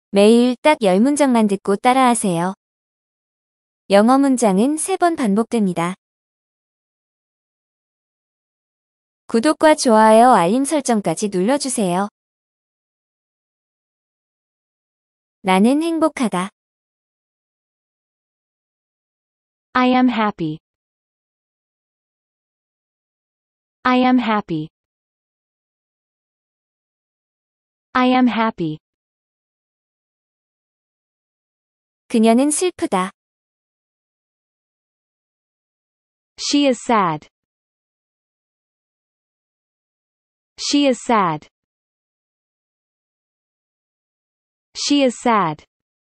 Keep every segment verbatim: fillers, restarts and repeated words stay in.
매일 딱 열 문장만 듣고 따라하세요. 영어 문장은 세 번 반복됩니다. 구독과 좋아요, 알림 설정까지 눌러주세요. 나는 행복하다. I am happy. I am happy. I am happy. 그녀는 슬프다. She is sad. She is sad. She is sad.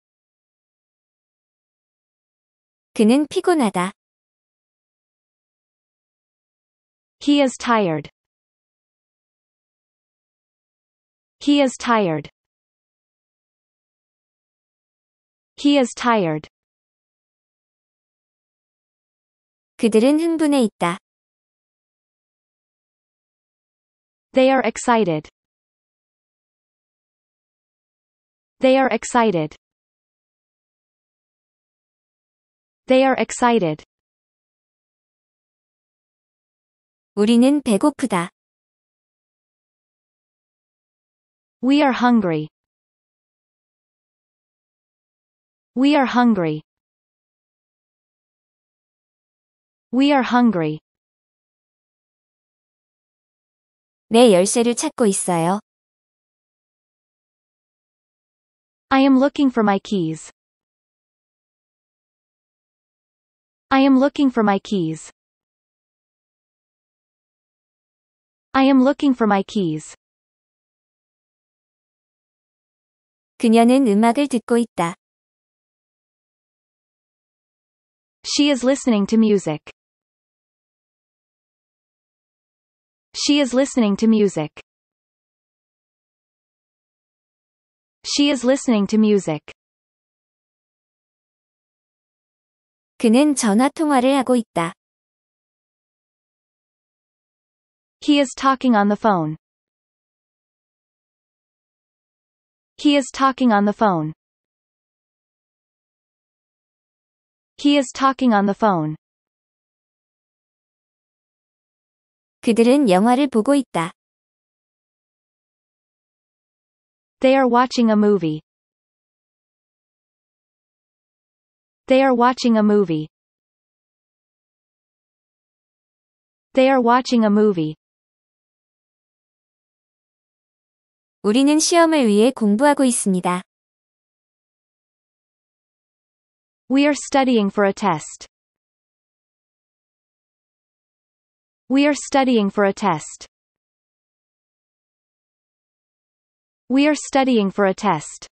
그는 피곤하다. He is tired. He is tired. He is tired. 그들은 흥분해 있다. They are excited. They are excited. They are excited. 우리는 배고프다. We are hungry. We are hungry. We are hungry. 내 열쇠를 찾고 있어요. I am looking for my keys. I am looking for my keys. I am looking for my keys. 그녀는 음악을 듣고 있다. She is listening to music. She is listening to music. She is listening to music. 그는 전화 통화를 하고 있다. He is talking on the phone. He is talking on the phone. He is talking on the phone. 그들은 영화를 보고 있다. They are watching a movie. They are watching a movie. They are watching a movie. 우리는 시험을 위해 공부하고 있습니다. We are studying for a test. We are studying for a test. We are studying for a test.